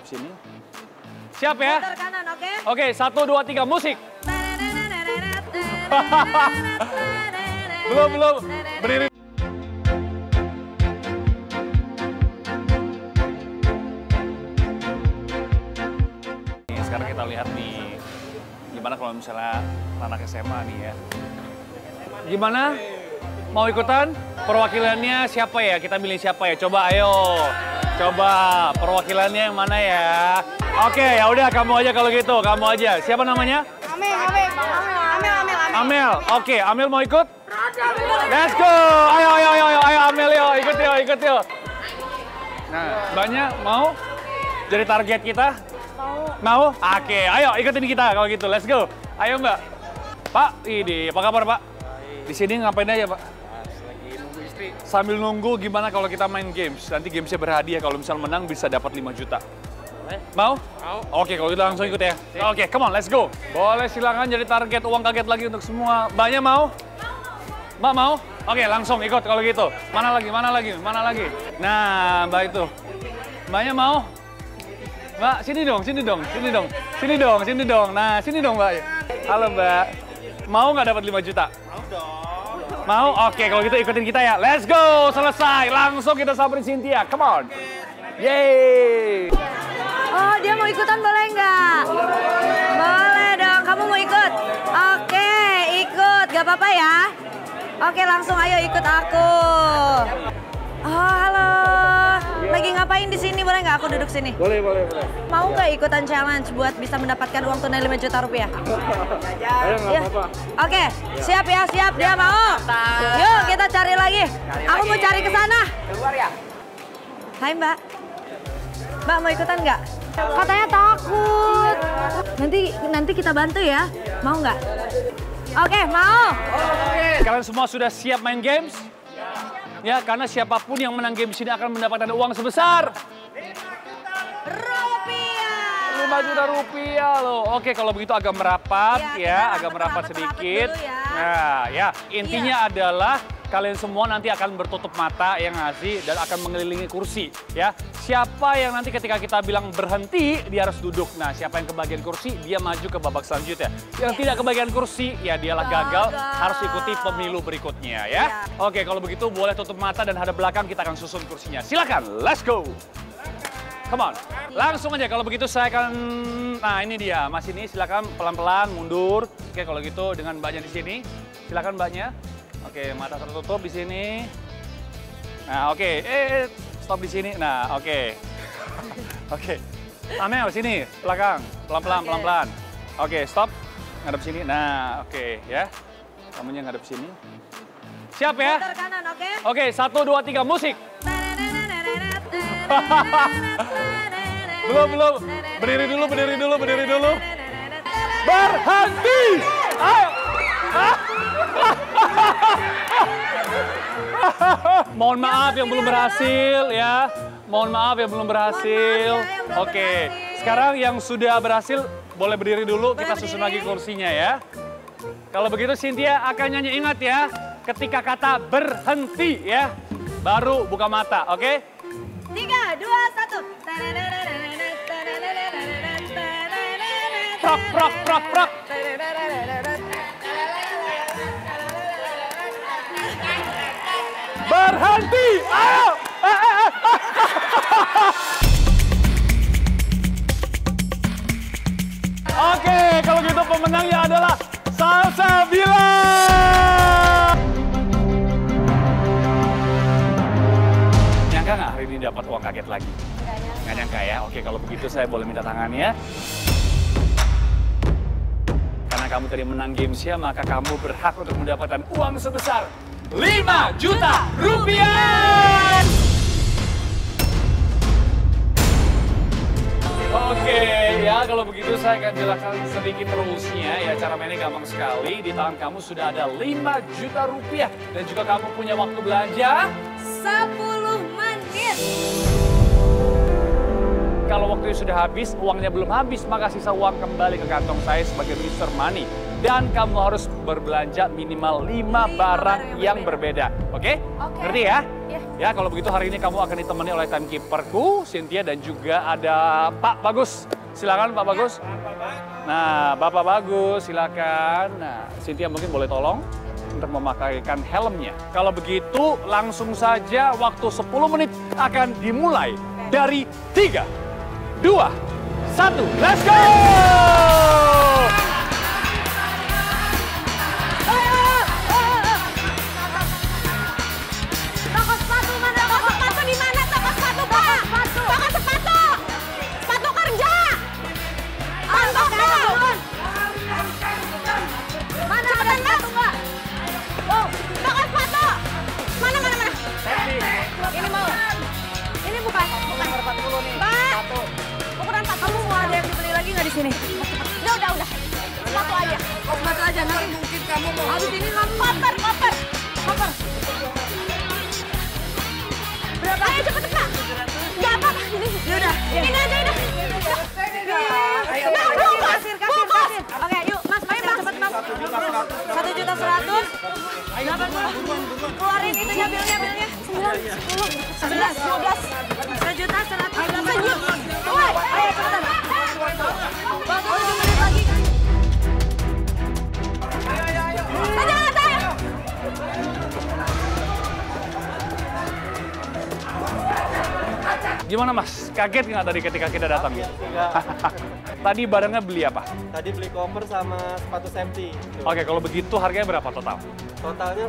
ngadep sini. Siap ya? Putar kanan, oke? Oke, 1, 2, 3, musik. Belum. Berdiri. Sekarang kita lihat nih, gimana kalau misalnya anak SMA nih ya. Gimana? Mau ikutan? Perwakilannya siapa ya? Kita milih siapa ya? Coba ayo. Coba perwakilannya yang mana ya? Oke, ya udah kamu aja kalau gitu, kamu aja. Siapa namanya? Amel. Oke, Amel mau ikut? Let's go. Ayo Amel ikut yuk. Nah, Mbaknya mau jadi target kita? Mau? Oke, ayo ikutin kita kalau gitu. Let's go. Ayo Mbak. Pak, apa kabar Pak? Di sini ngapain aja Pak? Lagi nunggu istri. Sambil nunggu gimana kalau kita main games. Nanti gamesnya berhadiah, kalau misal menang bisa dapat 5 juta. Mau? Mau. Oke, kalau gitu langsung ikut ya. Oke, come on, let's go. Boleh silakan jadi target uang kaget lagi untuk semua. Mbaknya mau? Mbak mau? Oke, langsung ikut kalau gitu. Mana lagi? Nah, Mbak itu. Mbaknya mau? Mbak, sini dong. Nah, sini dong Mbak. Halo Mbak. Mau nggak dapat 5 juta? Mau dong. Mau? Oke, kalau gitu ikutin kita ya. Let's go, selesai. Langsung kita samperin Cynthia. Come on. Yeay. Oh, dia mau ikutan boleh nggak? Boleh dong, kamu mau ikut? Oke, ikut. Gak apa-apa ya? Oke, langsung ayo ikut aku. Oh, halo. Lagi ngapain di sini? Boleh nggak aku duduk sini? Boleh. Mau nggak ikutan challenge buat bisa mendapatkan uang tunai 5 juta rupiah? Ayo nggak apa-apa. Oke, siap ya, siap. Dia mau. Yuk, kita cari lagi. Aku mau cari ke sana. Keluar ya? Hai Mbak. Mbak mau ikutan nggak? Katanya takut. Nanti kita bantu ya. Mau nggak? Oke, mau. Kalian semua sudah siap main games? Ya, karena siapapun yang menang games ini akan mendapatkan uang sebesar Rupiah. 5 juta rupiah loh. Oke, kalau begitu agak merapat Ya, agak merapat sedikit. dulu ya. Nah, ya, intinya adalah kalian semua nanti akan bertutup mata yang ngasih dan akan mengelilingi kursi, ya. Siapa yang nanti ketika kita bilang berhenti, dia harus duduk. Nah, siapa yang kebagian kursi, dia maju ke babak selanjutnya. Yang tidak kebagian kursi, ya dialah gagal, harus ikuti pemilu berikutnya, ya. Oke, kalau begitu boleh tutup mata dan hadap belakang, kita akan susun kursinya. Silakan, let's go. Come on, langsung aja. Kalau begitu saya akan, nah ini dia, Mas ini silakan pelan-pelan mundur. Oke, kalau gitu dengan Mbaknya di sini, silakan Mbaknya. Oke, mata tertutup di sini. Nah, oke, stop di sini. Nah, oke. Oke, Amel sini, belakang, pelan-pelan. Oke, stop, ngadep sini. Nah, oke ya. Kamunya ngadep sini. Siap ya? Putar kanan, oke? Oke, 1, 2, 3, musik. Belum. Berdiri dulu. Berhenti! Ayo! Mohon maaf yang belum berhasil ya. Oke, sekarang yang sudah berhasil boleh berdiri dulu, kita susun lagi kursinya ya. Kalau begitu Cynthia akan nyanyi, ingat ya, ketika kata berhenti ya, baru buka mata, oke? 3, 2, 1. Prok. Berhenti, ayo! Oke, kalau gitu pemenangnya adalah Salsabila. Nyangka nggak hari ini dapat uang kaget lagi? Nggak nyangka ya? Oke, kalau begitu saya boleh minta tangannya. Karena kamu tadi menang gamesnya, maka kamu berhak untuk mendapatkan uang sebesar 5 juta rupiah! Oke, ya kalau begitu saya akan jelaskan sedikit rulesnya ya. Cara mainnya gampang sekali. Di tangan kamu sudah ada 5 juta rupiah. Dan juga kamu punya waktu belanja 10 menit. Kalau waktunya sudah habis, uangnya belum habis, maka sisa uang kembali ke kantong saya sebagai Mr. Money. dan kamu harus berbelanja minimal 5 barang yang berbeda. Oke? Ngerti ya? Ya, kalau begitu hari ini kamu akan ditemani oleh timekeeperku, Cynthia, dan juga ada Pak Bagus. Silakan Pak Bagus. Nah, Bapak Bagus, silakan. Nah, Cynthia mungkin boleh tolong untuk memakaikan helmnya. Kalau begitu, langsung saja waktu 10 menit akan dimulai dari 3, 2, 1, let's go! Sini. Udah. Sepatu aja. Sepatu aja, nanti mungkin kamu mau. Habis ini kamu koper. Berapa? Ayo cepet. Nggak apa-apa. Ini udah. Ini aja udah. Kasir. Oke, yuk Mas, cepet Mas. 1.100.000. 80. Keluarin itunya bilnya. 9, 10, 11, 12. 1.100.000. Senyum. Ayo cepetan. Waktu 7 menit lagi. Ayo. Gimana Mas? Kaget nggak tadi ketika kita datang? Tadi barangnya beli apa? Tadi beli koper sama sepatu safety. Oke, kalau begitu harganya berapa total? Totalnya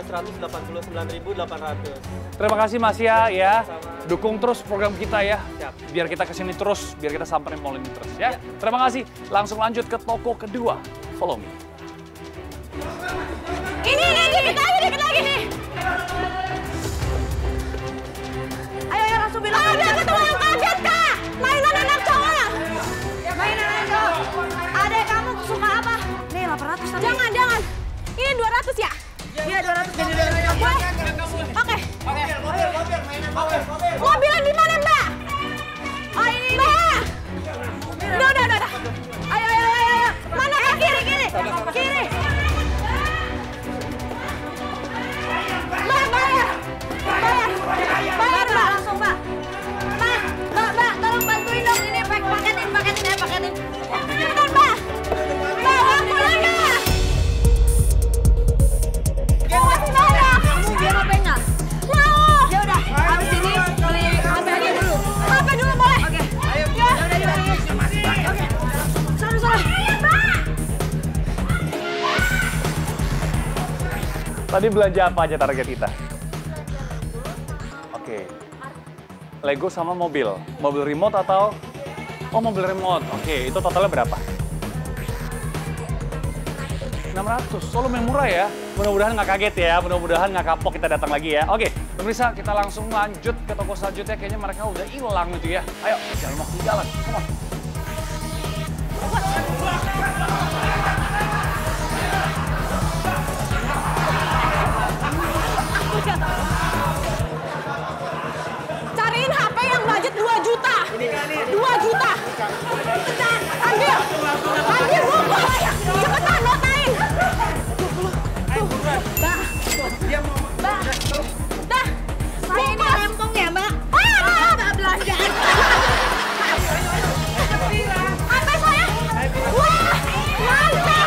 1.189.800. Terima kasih Mas ya. Sama. Dukung terus program kita ya. Siap. Biar kita kesini terus, biar kita samperin mall ini terus ya. Terima kasih. Langsung lanjut ke toko kedua. Follow me. Ini dikit lagi nih. Ayo langsung bilang. Ada ketemu yang kaget Kak. Mainan anak cowok. Mainan anak cowok. Adek kamu suka apa? Nih 800 tapi. Jangan. Ini 200 ya? Iya 200 jadi 200. Oke. Mobilan di mana Mbak? Oh ini. Mbak. Udah. Ayo. Mana kiri. Mbak, bayar Mbak, langsung Mbak. Mbak, tolong bantuin dong ini paketin ya. Cepetan Mbak. Mbak, waktunya. Kamu biar HP nggak? Mau. Ya udah, habis ini beli HP aja dulu. HP dulu boleh? Oke. Ayo. Ya udah dibeli. Oke. Sana. Tadi belanja apa aja target kita? Oke. Lego sama mobil. Mobil remote atau? Oh, mobil remote. Oke, itu totalnya berapa? 600. So, lumayan murah ya. Mudah-mudahan nggak kaget ya. Mudah-mudahan nggak kapok kita datang lagi ya. Oke, pemirsa, kita langsung lanjut ke toko selanjutnya. Kayaknya mereka udah hilang gitu ya. Ayo, jangan waktu jalan. Come on. Cariin HP yang budget 2 juta. 2 juta. Cepetan, ambil bungkus. Cepetan, notain. Mbak. Dah, saya ini rempong ya, Mbak. Mbak belanjaan. HP saya. Wah, mantap.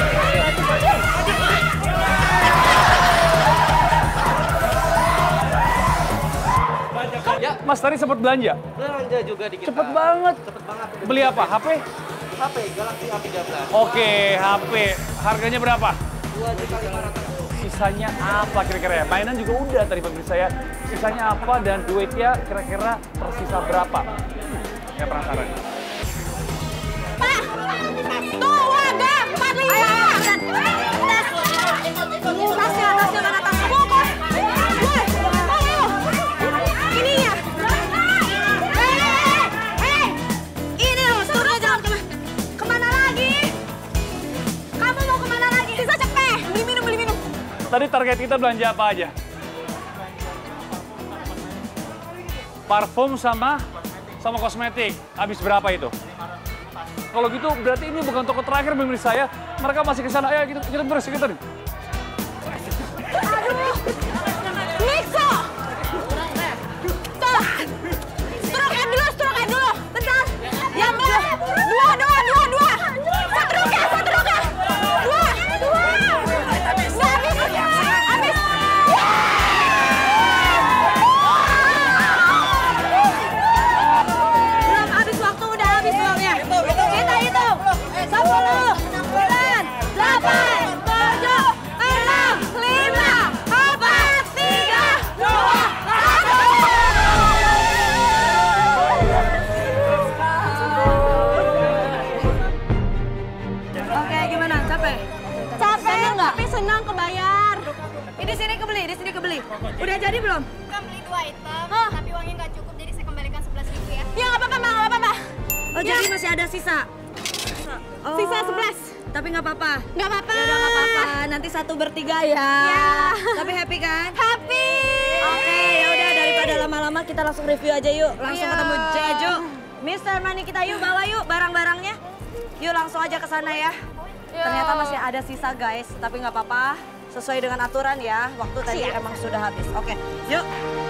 Ya, Mas tadi sempat belanja? Belanja juga dikit. Cepet banget. Beli apa? HP? HP Galaxy A13. Oke, HP. Harganya berapa? 2.500.000. Sisanya apa kira-kira ya? Mainan juga udah tadi pemirsa ya. Sisanya apa dan duitnya kira-kira tersisa berapa? Ya penasaran. Pak, tuh wadah 45. Tasnya mana tasnya? Bungkus. Ininya. Ini loh, seluruhnya jangan kemana lagi? Kamu mau kemana lagi? Sisa cepet, beli minum. Tadi target kita belanja apa aja? Parfum sama kosmetik. Habis berapa itu? Kalau gitu berarti ini bukan toko terakhir pemirsa ya. Mereka masih ke sana. Ayo kita terus kita nih. Nixo! Tuh! Stroke dulu. Bentar. Yang dua. Satu ruka. Dua. Nggak habis. Belum habis waktu, udah habis uangnya. Kita hitung. 10, 9, 8, 7, 6, 5, 4, 3, 2, 1. Oke, gimana? Capek? Capek nggak? Tapi senang kebayar. Di sini kebeli. Udah jadi belum? Bukan beli 2 item, tapi uangnya nggak cukup, jadi saya kembalikan 11.000 ya. Ya nggak apa-apa. Oh jadi masih ada sisa? Oh, sisa 11. Tapi nggak apa-apa? Nggak apa-apa. Ya udah nggak apa-apa, nanti 1/3 ya. Tapi happy kan? Happy. Oke, ya udah daripada lama-lama kita langsung review aja yuk. Langsung ketemu Jeju. Mr. Money kita yuk, bawa yuk barang-barangnya. Yuk langsung aja ke sana ya. Ternyata masih ada sisa guys, tapi nggak apa-apa. Sesuai dengan aturan ya, waktu tadi emang sudah habis. Oke, yuk.